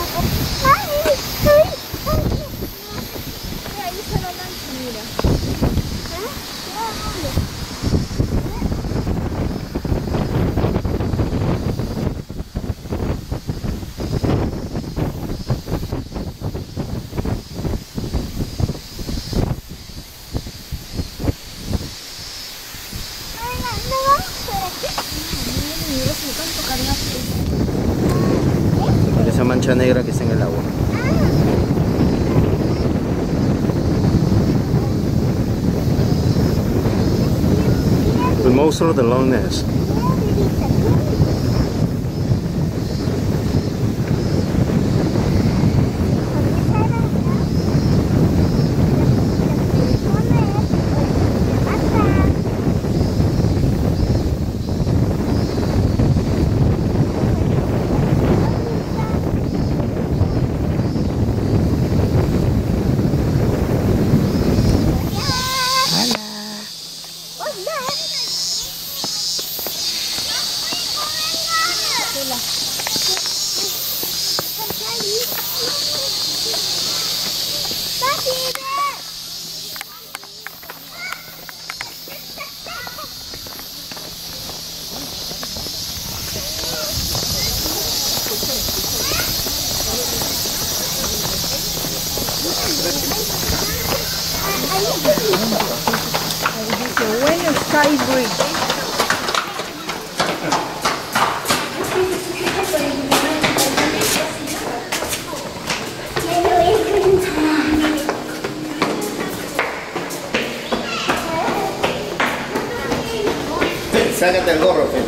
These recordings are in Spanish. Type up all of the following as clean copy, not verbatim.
Esa mancha negra que está en el agua. El monstruo de Loch Ness. Bueno, Sky Bridge. Sácate el gorro, Fe.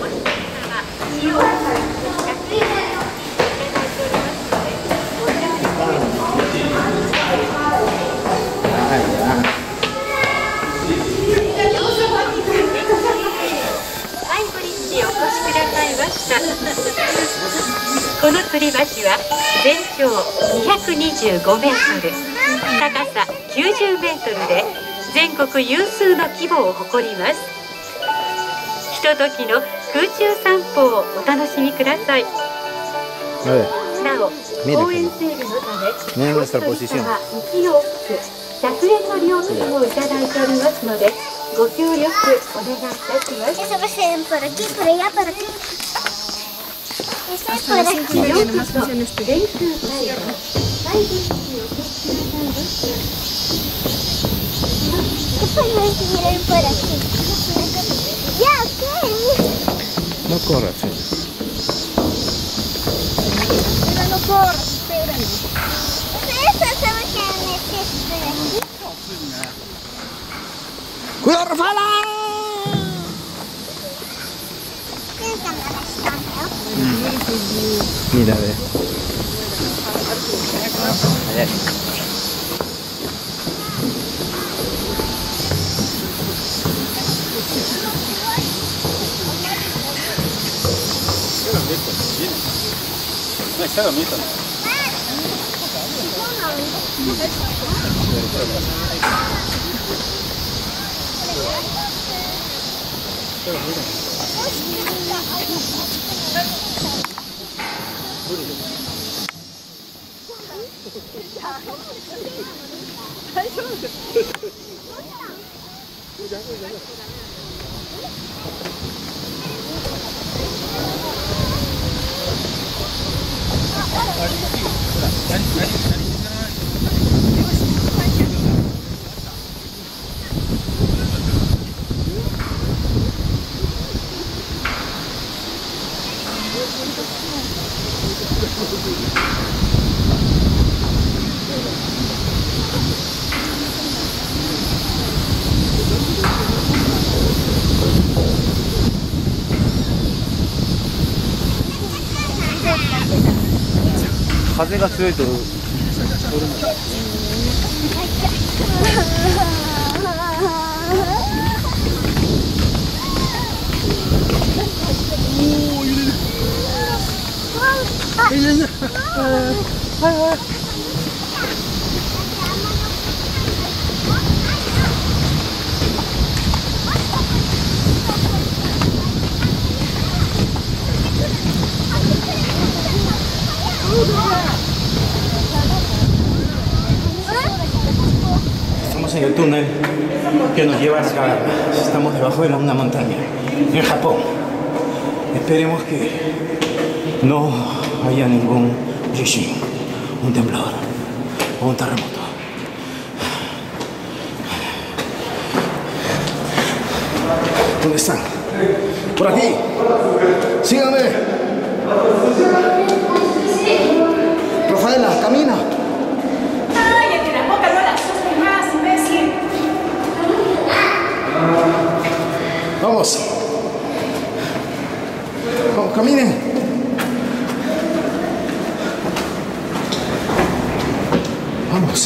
この吊り橋は全長225メートル、高さ90メートルで全国有数の規模を誇ります。ひとときの空中散歩をお楽しみください。なお、公園整備のため、お一人様1往復100円の料金をいただいておりますので、ご協力お願いいたします。 Eso va a ser por aquí, por allá, por aquí. Eso es por aquí. ¿Qué podemos mirar por aquí? Ya, ¿qué? No corras, Fe. Pero no corras, espérame. Eso se va a quedar en el texto de aquí. ¡Cuidado, Rafaela! Mira, ve. Allá.風が強いと Estamos en el túnel que nos lleva a la caverna. Estamos debajo de una montaña, en Japón. Esperemos que no haya ningún rishing, un temblor o un terremoto. ¿Dónde están? Por aquí. Síganme. Rafaela, camina. Cállate la boca, no la asustes más, imbécil. Vamos. Vamos, caminen. Vamos.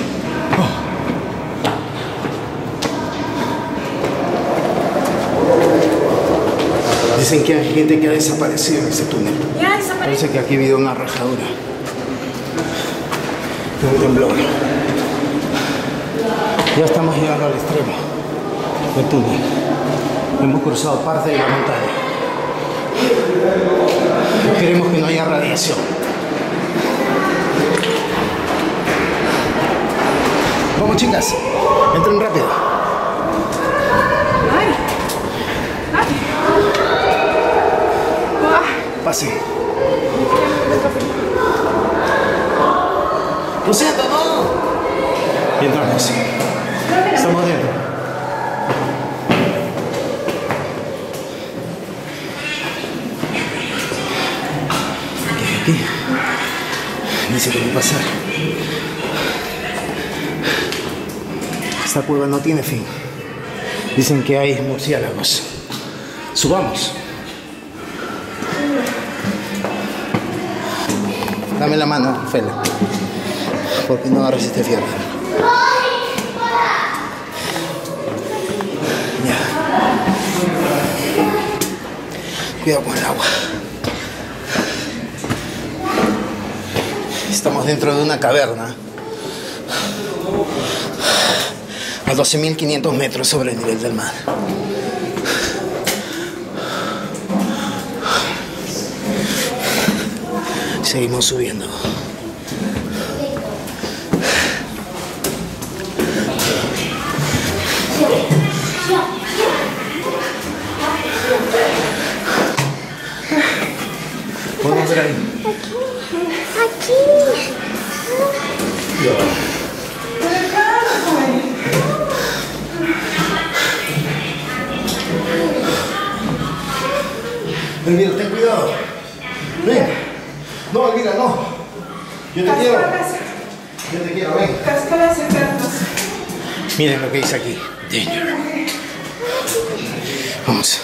Dicen que hay gente que ha desaparecido en ese túnel. Ya desapareció. Parece que aquí ha habido una rajadura. Un temblor. Ya estamos llegando al extremo del túnel. Hemos cruzado parte de la montaña. Esperemos que no haya radiación. Vamos, chicas. Entren rápido. Ay. Ay. Pasen. Lo siento, no. Y entramos. Estamos dentro. Aquí. Dice que hay que pasar. Esta cueva no tiene fin. Dicen que hay murciélagos. Subamos. Dame la mano, Fela. Porque no agarres este fierro. Ya. Cuidado con el agua. Estamos dentro de una caverna a 12.500 metros sobre el nivel del mar. Seguimos subiendo. Podemos ver ahí. Aquí. Elvira, ten cuidado. Ven. No, Elvira, no. Yo te quiero. Yo te quiero, ven. Cascadas eternas. Miren lo que dice aquí. Danger. Vamos.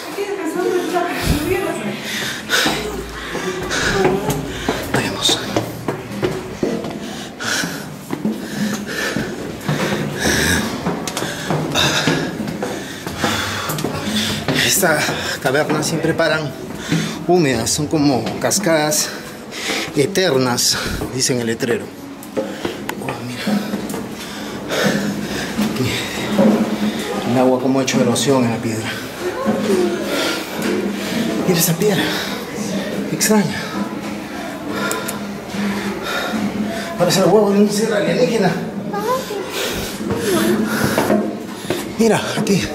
Vayamos. Esta caverna siempre paran húmedas, son como cascadas eternas, dicen el letrero. Oh, mira. Aquí. El agua como ha hecho erosión en la piedra. Mira esa piedra. Extraña. Parece el huevo de un ser alienígena. Mira, aquí.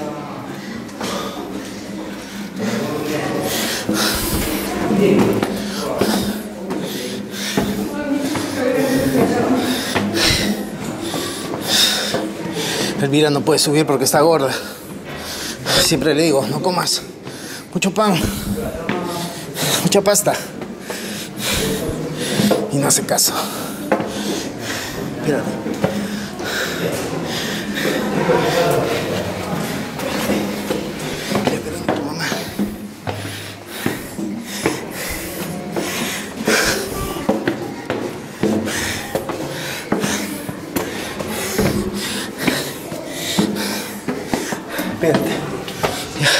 Elvira no puede subir porque está gorda. Siempre le digo, no comas mucho pan, mucha pasta. Y no hace caso. Espérate. Espérate, tu mamá. Espérate. Ya.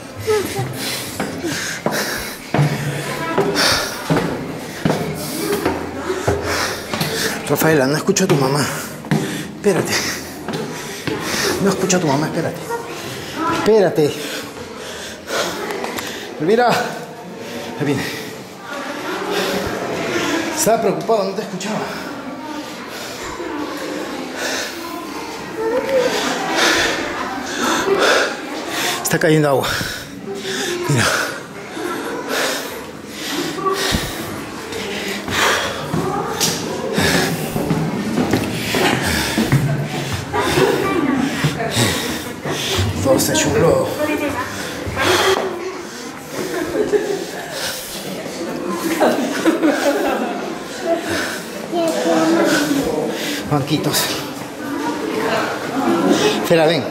Rafaela, no escucho a tu mamá. Espérate. No escucho a tu mamá, espérate. Espérate. Mira. Ahí viene. Estaba preocupado, no te escuchaba. Está cayendo agua. Mira. Todo se ha hecho un lodo. Banquitos. Espera, ven.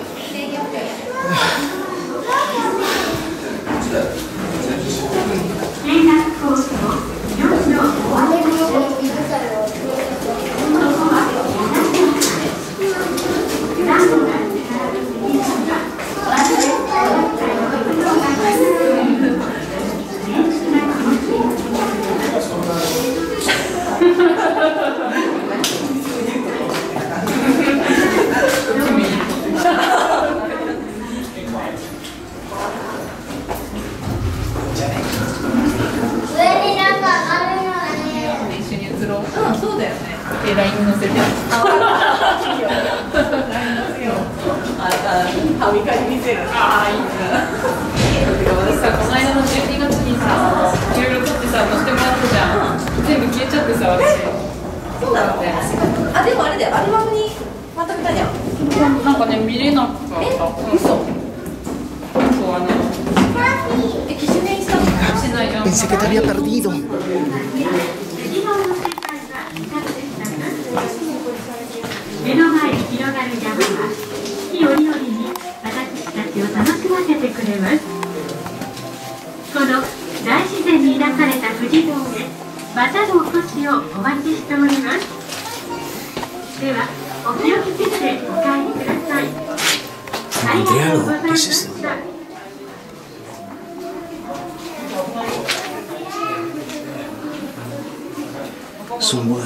Pensé que te había perdido. 目の前に広がる山は四季折々に私たちを楽しませてくれます。この大自然に抱かれた富士堂でまたのお越しをお待ちしております。ではお気をつけてお帰りください。ありがとうございました。 Su muda.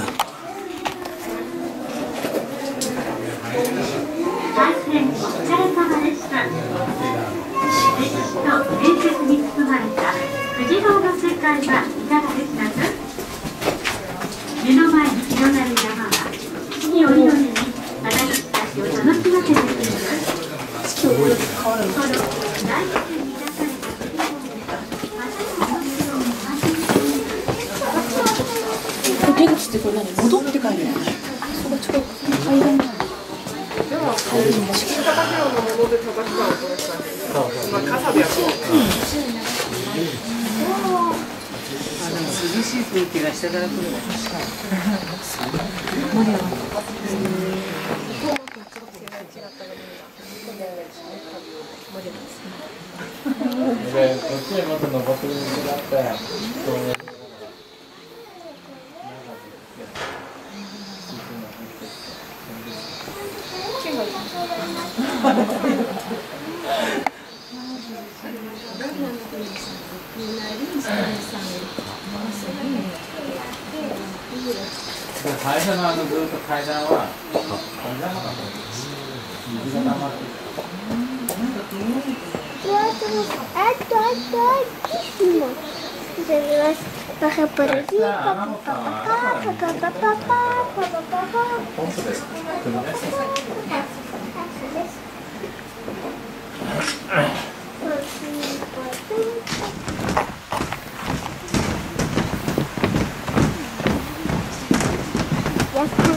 大変お疲れ様でした。歴史と伝説に包まれた富士堂の世界はいかがでしたか。目の前に広がる山は四季折々に私たちを楽しませてくれます。この大自然に抱かれた富士堂でまたのお越しをお待ちしております。 出口ってこれ何戻って帰るの？そこ近く階段なの。でも高弘の戻って高弘を取った。傘でやってる。涼しい風景が下から来るの確かに。マリア。こっちへまた登ってる道だったよ。最初のずっと階段は水が溜まってる。 Baja por aquí, ya está.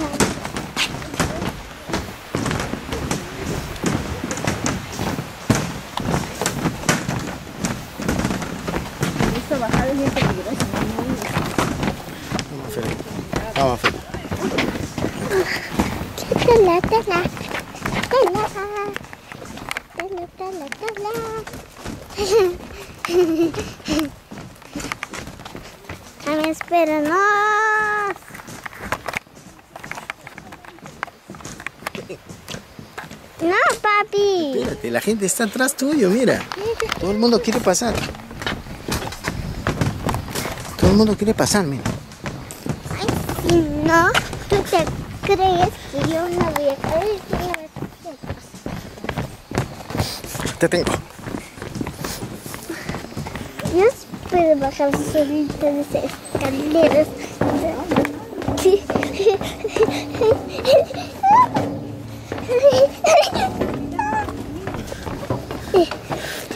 Esto bajar es muy peligroso. Vamos, Fede. Espéranos. No, papi. Espérate, la gente está atrás tuyo, mira. Todo el mundo quiere pasar. Todo el mundo quiere pasar, mira. Ay, si no, tú te crees que yo no voy a caer. Te tengo. Yo espero bajar solita de esas escaleras.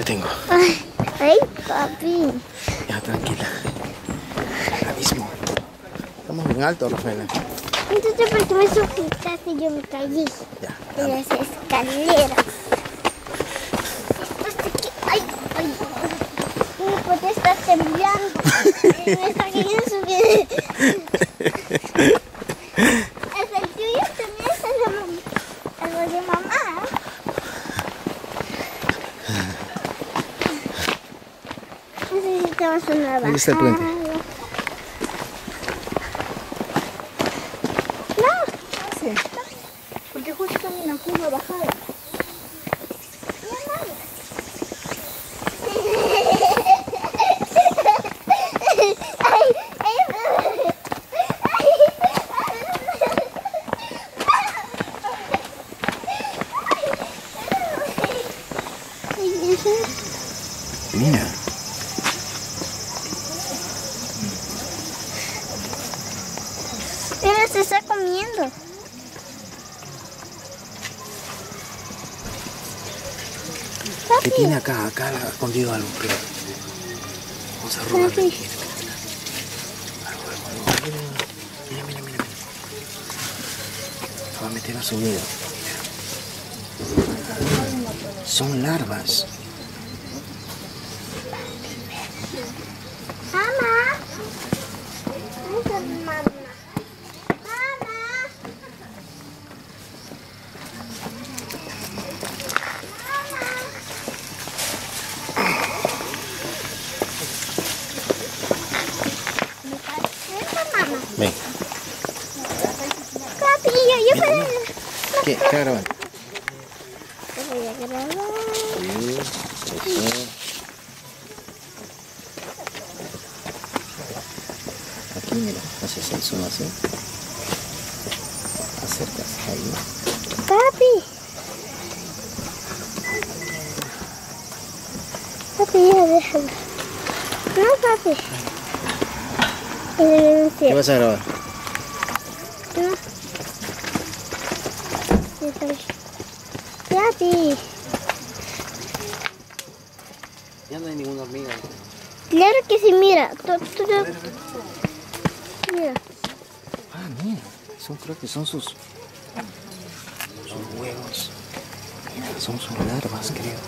tengo. Ay, papi. Ya, tranquila. Ahora mismo. Estamos bien alto, Rafaela. Entonces, ¿por qué me sujetaste y yo me caí? Ya, En las escaleras. Ay, ay. Mi pote está temblando. Me está queriendo subir. Hasta el tuyo también es algo de mamá. Necesitamos una bajada. Ahí está el puente. Porque justo también aquí una bajada. Mira. Mira, se está comiendo. ¿Qué tiene acá? Acá ha escondido algo, pero... Vamos a robarle. Mira. Algo. Mira. Se va a meter a su dedo. Son larvas. Mamá. Esa es mamá. Ven. Papi, yo puedo. ¿Qué? ¿Qué graban? Te voy a grabar. Sí, eso. Aquí, mira, haces el zoom así. Acercas ahí. Papi. Papi, ya déjalo. No, papi. ¿Qué vas a grabar? No. Papi. Ya no hay ninguna hormiga. Claro que sí, mira. Mira. Ah, mira. Creo que son sus huevos. Mira, son sus larvas, creo.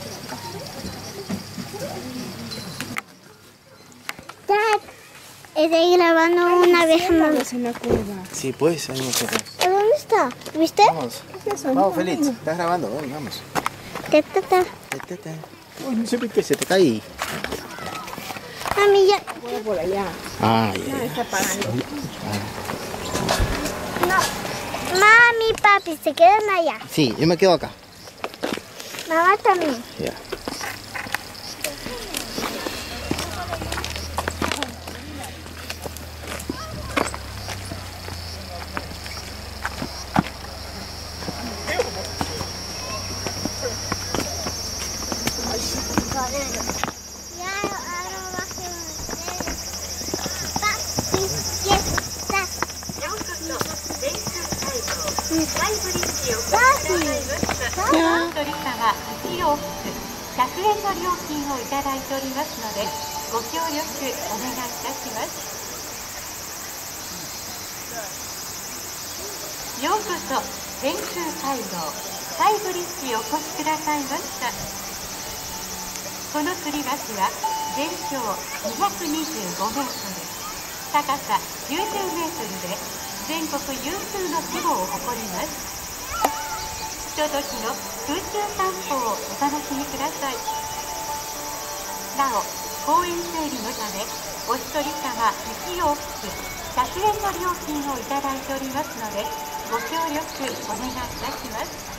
Dad, estoy grabando una abeja mamá. En la curva. Sí, pues, ahí nos vemos. ¿Dónde está? ¿Viste? Vamos. Vamos, Félix. Estás grabando, ven, vamos. Ta. Uy, no sé por qué se te cae. Mami, ya. Voy por allá. Ah, ya. Está parando. No. Mami, papi, se quedan allá. Sí, yo me quedo acá. Mamá también. Ya. ようこそ天空回廊スカイブリッジへお越しくださいました。この吊り橋は全長225メートル、高さ90メートルで全国有数の規模を誇ります。ひとときの空中散歩をお楽しみください。なお、公園整理のためお一人様1往復100円の料金をいただいておりますので、ご協力お願いいたします。